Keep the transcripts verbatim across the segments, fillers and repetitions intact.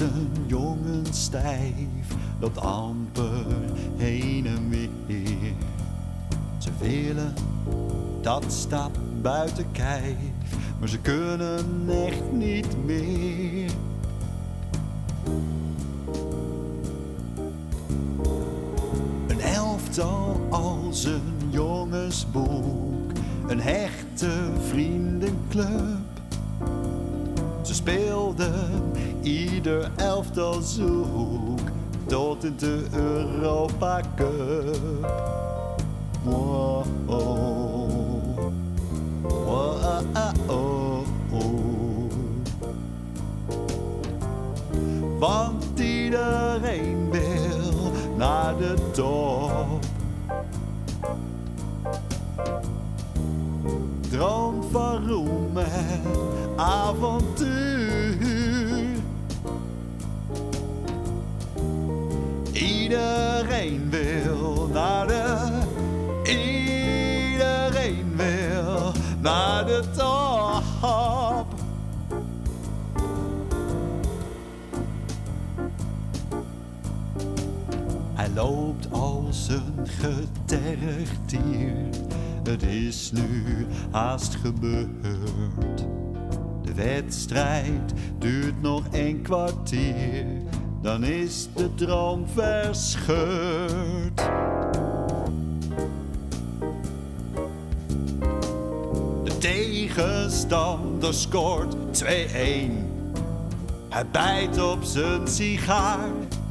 een jongen stijf, loopt amper heen en weer. Ze willen, dat staat buiten kijf, maar ze kunnen echt niet meer. Een elftal als een jongensboek, een hechte vriendenclub. Ze speelden ieder elftal zoek tot in de Europa Cup. Wow, oh, wow, oh, oh. Want iedereen wil naar de top. Droom van roem en avontuur. Iedereen wil naar de, iedereen wil naar de top. Hij loopt als een getergd dier. Het is nu haast gebeurd. De wedstrijd duurt nog een kwartier. Dan is de droom verscheurd. De tegenstander scoort twee-een. Hij bijt op zijn sigaar,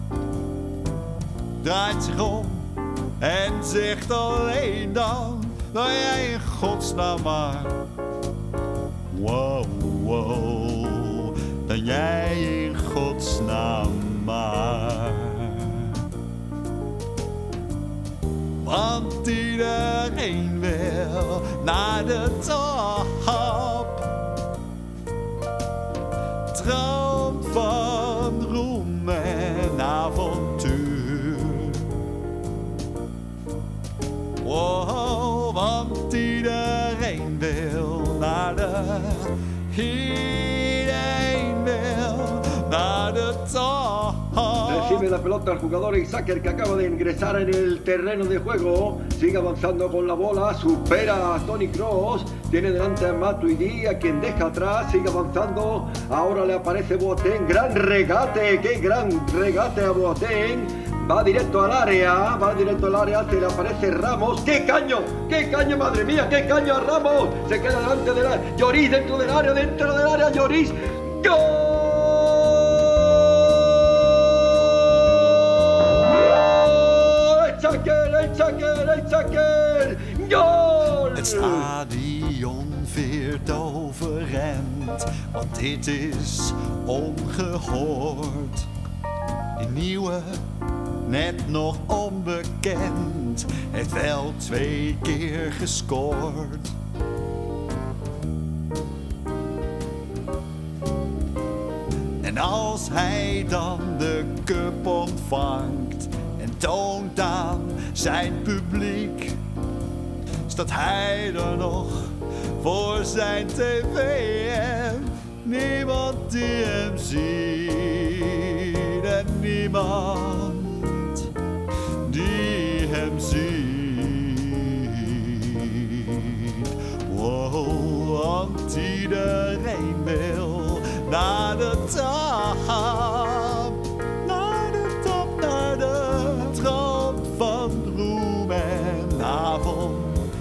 draait zich om en zegt alleen dan: nou jij in godsnaam maar. Wow, wow, dan jij in godsnaam maar. Want iedereen wil naar de top. Droom van roem en avontuur. Wow, want iedereen wil naar de, iedereen wil naar de top. Recibe la pelota el jugador Eisaker, que acaba de ingresar en el terreno de juego. Sigue avanzando con la bola, supera a Toni Kroos. Tiene delante a Matuidi, a quien deja atrás, sigue avanzando. Ahora le aparece Boateng, gran regate, qué gran regate a Boateng. Va directo al área, va directo al área, se le aparece Ramos. ¡Qué caño! ¡Qué caño, madre mía! ¡Qué caño a Ramos! Se queda delante de la... Lloris dentro del área, dentro del área, Lloris. ¡Gol! Het stadion veert overend, want dit is ongehoord. Die nieuwe, net nog onbekend, heeft wel twee keer gescoord. En als hij dan de cup ontvangt en toont aan zijn publiek, staat hij er nog voor zijn tv en niemand die hem ziet. En niemand die hem ziet. Wow, want iedereen wil naar de top. Naar de top, naar de top van roem en avond.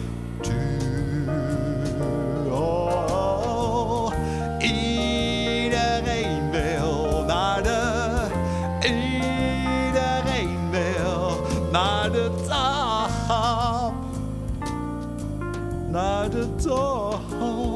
Naar de top, naar de top.